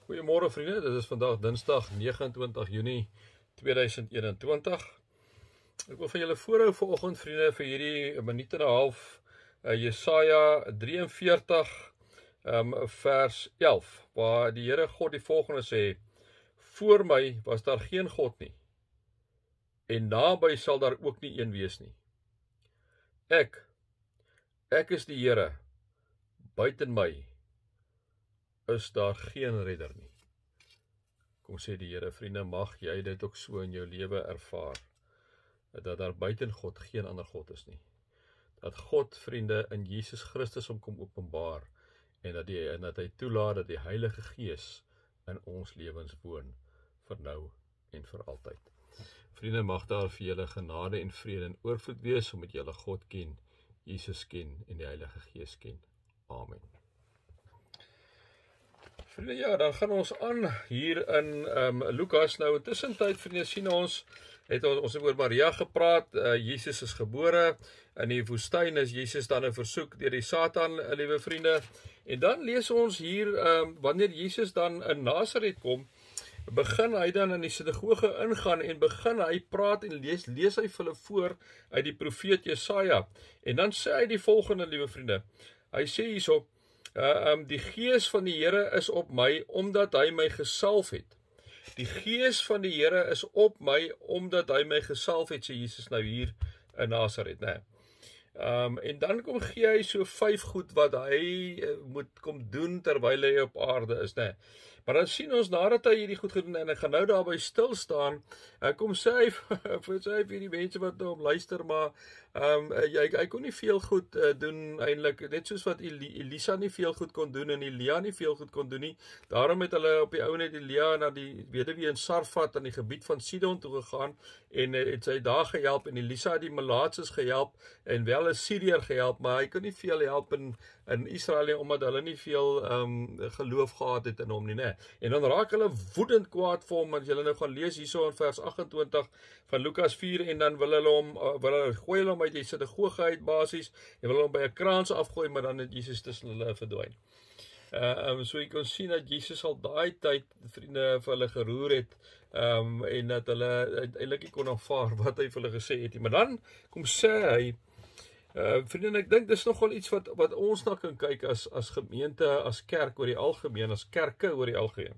Goeiemôre vriende, dit is vandag Dinsdag 29 Junie 2021. Ek wil van julle voorhou vanoggend vriende vir hierdie minuut en 'n half Jesaja 43 vers 11 waar die Here God die volgende sê: Voor my was daar geen God nie en naby sal daar ook nie een wees nie. Ek is die Here, buiten my is daar geen redder nie. Kom sê die Here, vriende, mag jy dit ook so in jou lewe ervaar, dat daar buiten God geen ander God is nie. Dat God, vriende, in Jesus Christus hom kom openbaar, en dat hy toelaat dat die Heilige Gees in ons lewens woon, vir nou en vir altyd. Vriende, mag daar vir julle genade en vrede en oorvloed wees, omdat julle God ken, Jesus ken en die Heilige Gees ken. Amen. Vriende, ja, dan gaan ons aan hier in Lukas. Nou, intussen tyd, vriende, sien ons het oor Maria gepraat. Jesus is gebore in die woestyn, is Jesus dan 'n versoek deur die Satan, liewe vriende. En dan lees ons hier, wanneer Jesus dan in Nasaret kom, begin hy dan in die sinagoge ingaan en begin hy praat en lees hy vir hulle voor uit die profeet Jesaja. En dan sê hy die volgende, liewe vriende. Hy sê hierso: die Gees van die Here is op my, omdat hy my gesalf het. Die Gees van die Here is op my, omdat hy my gesalf het, sê Jesus nou hier in Nasaret, né? En dan kom gee hy so 5 goed wat hy moet kom doen terwyl hy op aarde is, né? Maar dan sien ons nadat hy hierdie goed gedoen en hy gaan nou daarby stil staan, kom sê hy vir die mense wat hom luister, maar hy kon nie veel goed doen eintlik, net soos wat Elisa nie veel goed kon doen en Elia nie veel goed kon doen nie. Daarom het hulle op die ou net Elia na die weduwee in Sarfat aan die gebied van Sidon toe gegaan en het sy daar gehelp, en Elisa het die malaatses gehelp en wel 'n Syriër gehelp, maar hy kon nie veel help in Israel nie, omdat hulle nie veel geloof gehad het in hom nie, né? En dan raak hulle woedend kwaad vir hom, as julle nou gaan lees hierso in vers 28 van Lukas 4, en dan wil hulle gooi hulle hom uit die sinagoge uit basies, en wil hom by 'n kraans afgooi, maar dan het Jesus tussen hulle verdwyn. So jy kan sien dat Jesus al daai tyd, vriende, vir hulle geroer het, en dat hulle uiteindelik nie kon aanvaar wat hy vir hulle gesê het nie. Maar dan kom sê hy, vriende, ek dink dis nogal iets wat ons na kan kyk as gemeente, as kerk oor die algemeen, as kerke oor die algemeen.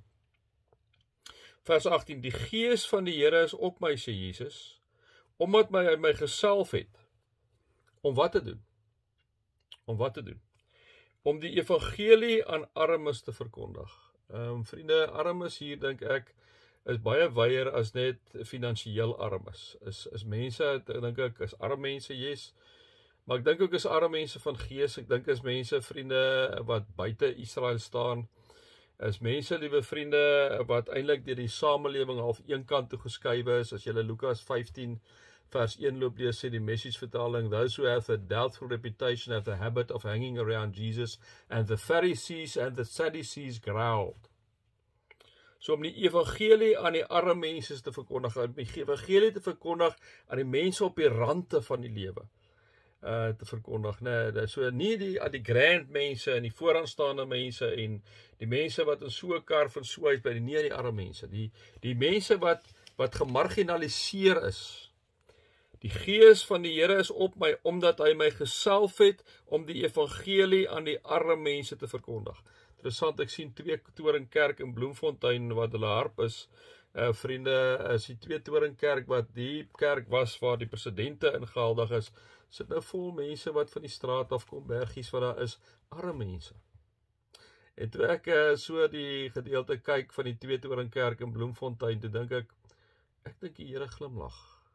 Vers 18, die Gees van die Here is op my, sê Jesus, omdat hy my gesalf het, om wat te doen? Om wat te doen? Om die evangelie aan armes te verkondig. Vriende, armes hier, dink ek, is baie wyer as net finansiëel armes. Is mense, dink ek, is arme mense, yes, maar ek dink ook is arme mense van gees. Ek dink is mense, vriende, wat buite Israel staan, is mense, liewe vriende, wat eintlik deur die samelewing half een kant toe geskuif is. As jy Lukas 15 vers 1 loop lees, sê die Message vertaling, those who have a doubtful reputation have the habit of hanging around Jesus, and the Pharisees and the Sadducees growled. So om die evangelie aan die arme mense te verkondig, om die evangelie te verkondig aan die mense op die rande van die lewe, te verkondig, nee, so nie die grand mense en die vooraanstaande mense en die mense wat in so 'n kar van so uit by die arme mense, die mense wat gemarginaliseer is. Die Gees van die Here is op my, omdat hy my gesalf het om die evangelie aan die arme mense te verkondig. Interessant, ek sien 2 Toringkerk in Bloemfontein wat hulle harp is. Vriende, is die 2 Toringkerk wat die kerk was waar die presidente ingehuldig is, sit nou vol mense wat van die straat afkom, bergies wat daar is, arme mense. En toe ek so die gedeelte kyk van die 2 Toringkerk in Bloemfontein, toe dink ek dink die Here glimlag.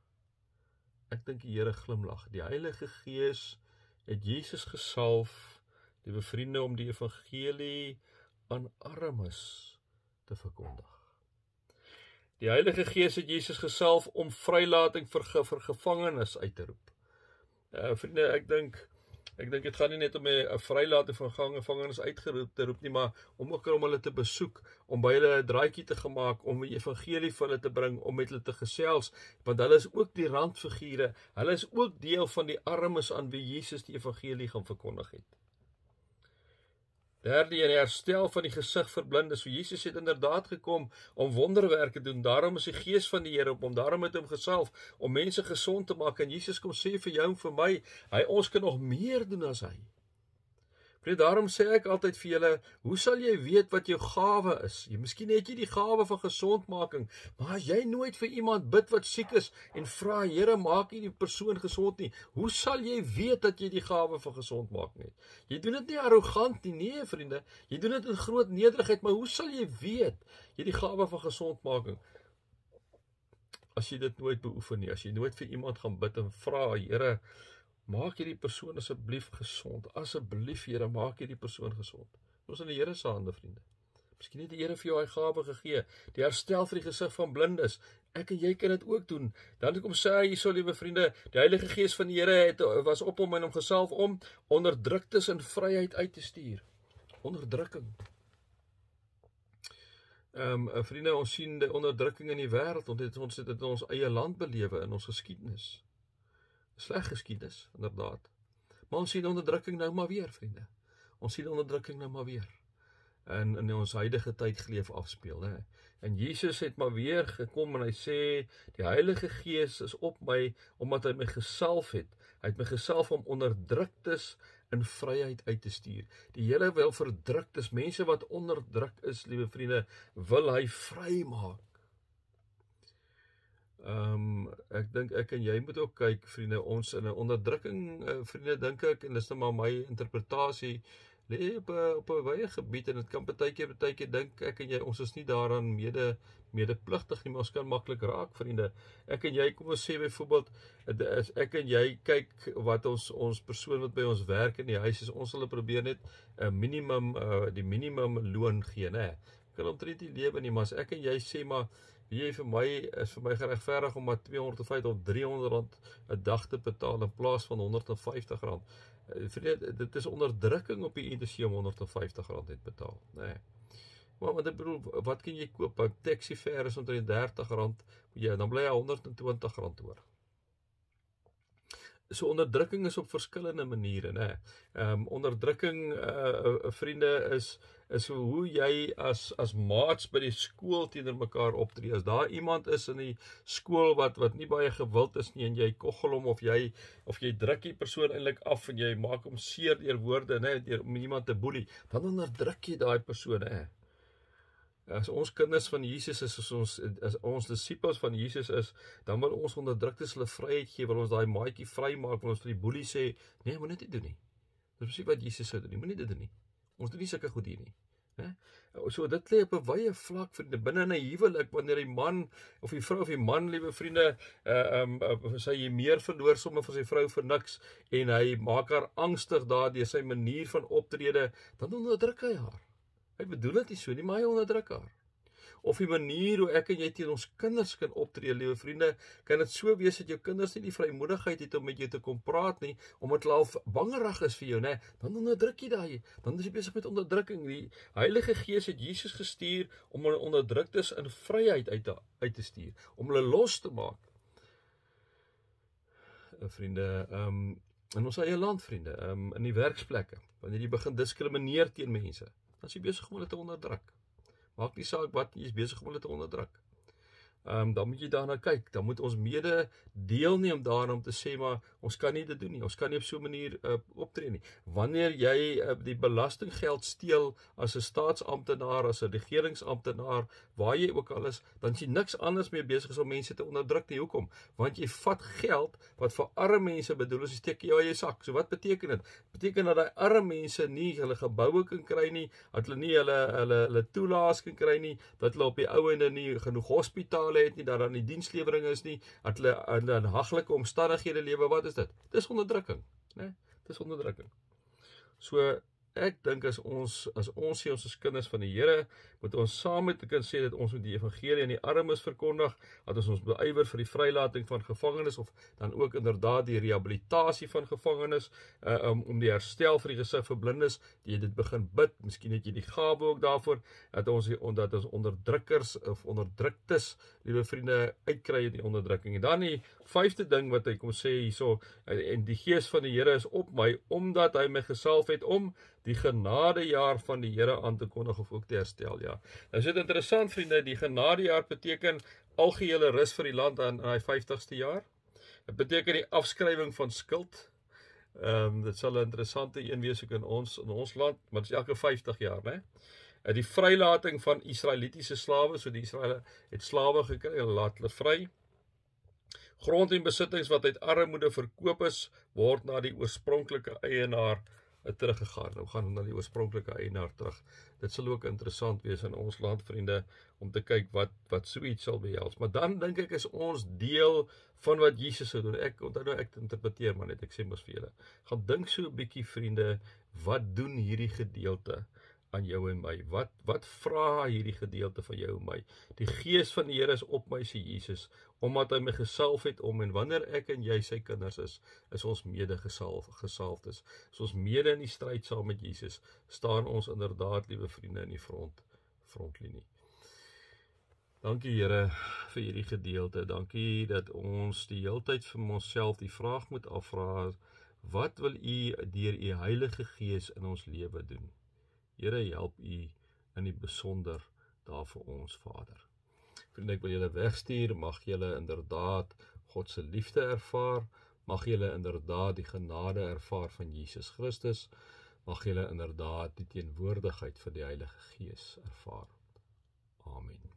Ek dink die Here glimlag. Die Heilige Gees het Jesus gesalf, liewe vriende, om die evangelie aan armes te verkondig. Die Heilige Gees het Jesus gesalf om vrylating vir gevangenes uit te roep. Vriende, ek dink dit gaan nie net om 'n vrylating van gevangenes uitgeroep te roep nie, maar om ook om hulle te besoek, om by hulle 'n draaitjie te gemaak, om die evangelie vir hulle te bring, om met hulle te gesels, want hulle is ook die randfigure, hulle is ook deel van die armes aan wie Jesus die evangelie gaan verkondig het. Derde, en herstel van die gesig vir blindes. So Jesus het inderdaad gekom om wonderwerke te doen. Daarom is die gees van die Here op hom. Daarom het hom gesalf om mense gesond te maak. En Jesus kom sê vir jou en vir my, ons kan nog meer doen as hy. Daarom sê ek altyd vir julle, hoe sal jy weet wat jou gawe is? Miskien het jy die gawe van gesondmaking, maar as jy nooit vir iemand bid wat siek is en vra, Here, maak nie die persoon gesond nie, hoe sal jy weet dat jy die gawe van gesondmaking het? Jy doen dit nie arrogant nie, nee vriende, jy doen dit in groot nederigheid, maar hoe sal jy weet jy die gawe van gesondmaking? As jy dit nooit beoefen nie, as jy nooit vir iemand gaan bid en vra, Here, maak hierdie persoon asseblief gesond. Asseblief, Here, maak hierdie persoon gesond. Ons in die Here se hande, vriende. Miskien het die Here vir jou hy gawe gegee, die herstel vir die gesig van blindes. Ek en jy kan dit ook doen. Dan kom sê hy hierso, liewe vriende, die Heilige Gees van die Here was op hom en hom gesalf om onderdruktes in vryheid uit te stuur. Onderdrukking. Vriende, ons sien die onderdrukking in die wêreld, ons het dit in ons eie land belewe, in ons geskiedenis. Sleg geskiedenis, inderdaad. Maar ons sien onderdrukking nou maar weer, vriende. Ons sien onderdrukking nou maar weer. En in ons huidige tyd geleef afspeel. Hè? En Jesus het maar weer gekom en hy sê, die Heilige Gees is op my, omdat hy my gesalf het. Hy het my gesalf om onderdruktes in vryheid uit te stuur. Die Here wil verdruktes, mense wat onderdruk is, liewe vriende, wil hy vry maak. Ek dink ek en jy moet ook kyk, vriende, ons in 'n onderdrukking, vriende, dink ek, en dis nou maar my interpretasie, lê op 'n wye gebied, en dit kan partykeer dink ek en jy, ons is nie daaraan medepligtig nie, maar ons kan maklik raak, vriende. Ek en jy, kom ons sê byvoorbeeld, ek en jy kyk wat ons persoon wat by ons werk in die huis is, ons sal probeer net die minimum loon gee, né? Kan omtrent nie lewe nie, maar as ek en jy sê, maar jy is vir my geregverdig om maar 250 of 300 rand 'n dag te betaal in plaas van 150 rand. Vriende, dit is onderdrukking op die indisie om 150 rand te betaal, nee. Maar wat ek bedoel, wat kan jy koop? 'n taxi fare is omtrent 30 rand, dan bly jy 120 rand oor. So onderdrukking is op verskillende maniere, né? Onderdrukking, vriende, is hoe jy as maats by die skool teenoor mekaar optree. As daar iemand is in die skool wat nie baie gewild is nie, en jy koggel hom, of jy druk die persoon eintlik af, en jy maak hom seer deur woorde, né, om iemand te boelie, dan onderdruk jy daai persoon, hè. As ons kinders van Jesus is, as ons disippels van Jesus is, dan wil ons onderdruktes hulle vryheid gee, wil ons daai maatjie vry maak, wil ons vir die boelie sê, nee, moet dit nie doen nie. Dis presies wat Jesus sou doen nie, moet nie dit doen nie. Ons doen nie sulke goed hier nie. So dit lê op 'n wye vlak, vriende, binne 'n huwelik, wanneer die man of die vrou of die man, liewe vriende, sy jy meer verloor sommer van sy vrou vir niks, en hy maak haar angstig daardeur sy manier van optrede, dan onderdruk hy haar. Hy bedoel dit nie so nie, maar hy onderdruk haar. Of die manier hoe ek en jy teen ons kinders kan optree, liewe vriende, kan dit so wees dat jou kinders nie die vrymoedigheid het om met jou te kom praat nie, omdat hulle al bangerig is vir jou, né? Dan onderdruk jy daai, dan is jy besig met onderdrukking. Die Heilige Gees het Jesus gestuur om hulle onderdruktes in vryheid uit te stuur, om hulle los te maak. Vriende, in ons eie land, vriende, in die werksplekke, wanneer jy begin diskrimineer teen mense, dan is jy besig om hulle te onderdruk. Maak nie saak wat, jy is besig om hulle te onderdruk. Dan moet jy daarna kyk, dan moet ons mede deelneem daarom om te sê, maar ons kan nie dit doen nie, ons kan nie op so 'n manier optree nie. Wanneer jy die belastinggeld steel as 'n staatsamptenaar, as 'n regeringsamptenaar, waar jy ook al is, dan is jy niks anders meer besig as om mense te onderdruk nie. Hoekom? Want jy vat geld wat vir arme mense bedoel is, jy steek jou eie sak. So wat beteken dit? Beteken dat daai arme mense nie hulle geboue kan kry nie, dat hulle nie hulle toelaas kan kry nie, dat hulle op die ou ende nie genoeg hospitale het nie, dat daar nie dienslewering is nie, dat hulle in haglike omstandighede lewe. Wat is dit? Dis onderdrukking, né? Dis onderdrukking. So ek dink as ons sê ons is kinders van die Here, moet ons saam met kan sê dat ons moet die evangelie aan die armes verkondig, dat ons beywer vir die vrylating van gevangenes, of dan ook inderdaad die rehabilitasie van gevangenes, om die herstel vir die gesig vir blindes, die jy dit begin bid, miskien het jy die gawe ook daarvoor, dat ons onderdrukkers of onderdruktes, liewe vriende, uitkry in die onderdrukking. En dan die 5de ding wat hy kom sê hierso, en die gees van die Here is op my, omdat hy my gesalf het om die genadejaar van die Here aan te kondig of ook te herstel. Ja. Nou is dit interessant, vriende, die genadejaar beteken algehele rus vir die land aan hy 50ste jaar. Dit beteken die afskrywing van skuld. Dit sal 'n interessante een wees ook in ons land, maar dit is elke 50 jaar, né? Die vrylating van Israelitiese slawe, so die Israeliete het slawe gekry, hulle laat hulle vry. Grond en besittings wat uit armoede verkoop is, word na die oorspronklike eienaar teruggegaan. Nou gaan na die oorspronklike eienaar terug. Dit sal ook interessant wees in ons land, vriende, om te kyk wat so iets sal behels. Maar dan dink ek is ons deel van wat Jesus sou doen. Ek interpreteer maar net, ek sê mos vir julle. Gaan dink so 'n bietjie, vriende, wat doen hierdie gedeelte aan jou en my? Wat vra hierdie gedeelte van jou en my? Die gees van die Here is op my, sê Jesus, omdat hy my gesalf het om, en wanneer ek en jy sy kinders is ons mede gesalfdes. Is ons mede in die stryd saam met Jesus, staan ons inderdaad, liewe vriende, in die frontlinie. Dankie Here vir hierdie gedeelte. Dankie dat ons die heeltyd vir onsself die vraag moet afvra, wat wil U deur U Heilige Gees in ons lewe doen? Here, help U in die besonder daar vir ons, Vader. Vriende, ek wil julle wegstuur, mag julle inderdaad God se liefde ervaar, mag julle inderdaad die genade ervaar van Jesus Christus, mag julle inderdaad die teenwoordigheid van die Heilige Gees ervaar. Amen.